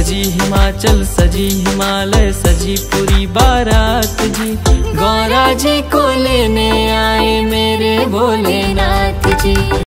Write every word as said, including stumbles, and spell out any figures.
सजी हिमाचल सजी हिमालय सजी पूरी बारात जी, गौरा जी को लेने आए मेरे भोलेनाथ जी।